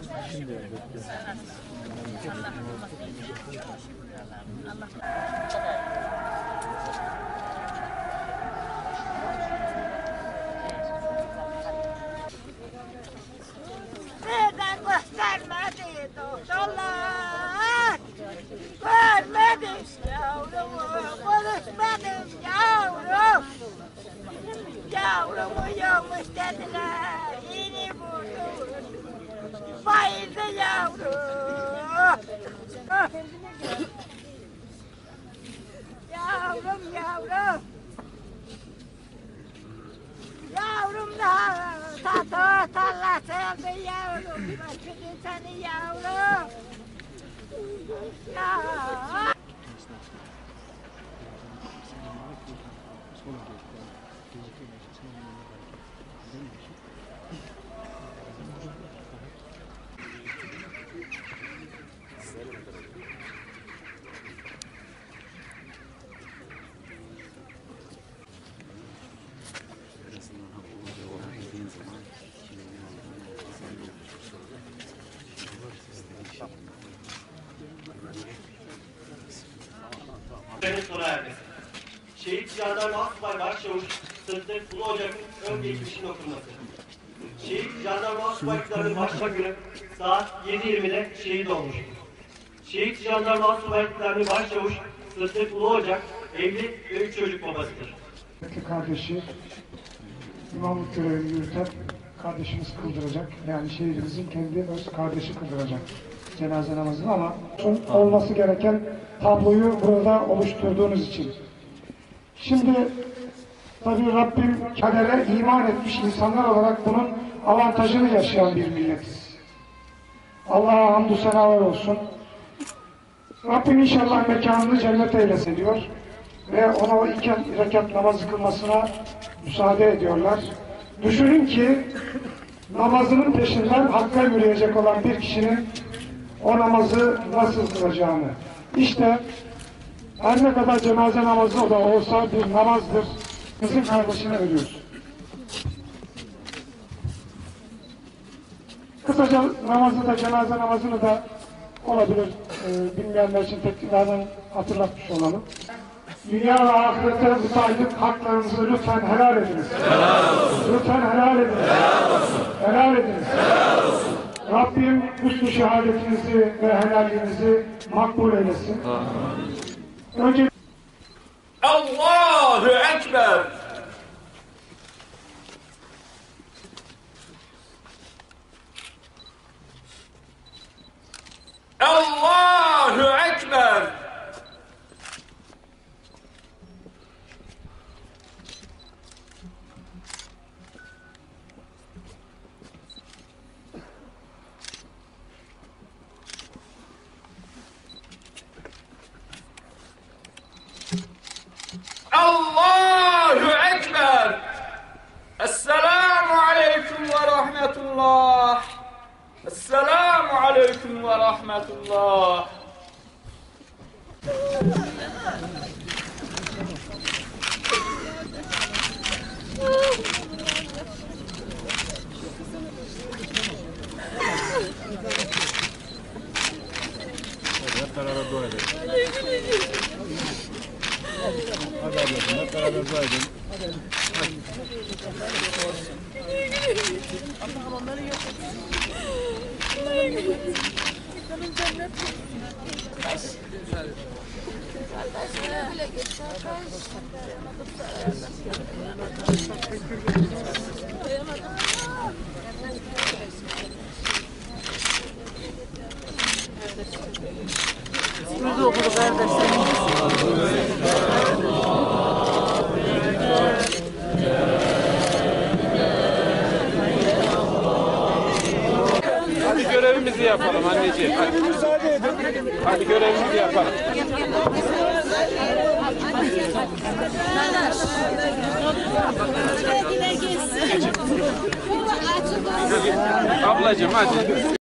Neden göstermedi doktorlar? Görmedim yavrumu, konuşmadım yavrum. Yavrumu yokmuş dediler, yeni buldum. Bayıldı yavrum. Yavrum, yavrum. Yavrum da tatlı tarlasıydı yavrum. Bakın seni yavrum. Ya. Sona ermesi. Şehit Jandarma Asubay Başçavuş Sıddık Ulu Ocak'ın ön geçmişinin okunması. Şehit Jandarma Asubaylıklarının başlama günü saat 7:20'de şehit olmuştur. Şehit Jandarma Asubaylıklarının Başçavuş Sıddık Ulu Ocak evli ve 3 çocuk babasıdır. Kardeşi imamlık görevini yürüten kardeşimiz kıldıracak. Yani şehidimizin kendi öz kardeşi kıldıracak cenaze namazını, ama olması gereken tabloyu burada oluşturduğunuz için. Şimdi tabii Rabbim kadere iman etmiş insanlar olarak bunun avantajını yaşayan bir milletiz. Allah'a hamdü senalar olsun. Rabbim inşallah mekanını cennet eylesin diyor ve ona o 2 rekat namazı kılmasına müsaade ediyorlar. Düşünün ki namazının peşinden Hakk'a yürüyecek olan bir kişinin o namazı nasıl kılacağını. İşte her ne kadar cenaze namazı da olsa bir namazdır. Bizim kardeşine ölüyoruz. Kısaca namazı da, cenaze namazını da olabilir bilmeyenler için tekrardan hatırlatmış olalım. Dünya ve ahirete müteallik haklarınızı lütfen helal ediniz. Helal olsun. Lütfen helal ediniz. Helal olsun. Helal ediniz. Helal olsun. Rabbim hüsnü şehadetinizi ve helalliğinizi makbul eylesin. Önce Allahu Ekber. Allahu Ekber. Allahu Ekber. Esselamu Aleyküm ve Rahmetullah. Esselamu Aleyküm ve Rahmetullah. Hep beraber dua edelim. Hadi ablacığım, hep beraber dua edelim. Allah'ım onları yaşasın. İsmimizi okudu kardeşlerim. Hadi görevimizi yapalım anneciğim. Hadi müsaade edin. Hadi görevimizi yapalım. Ablacığım hadi.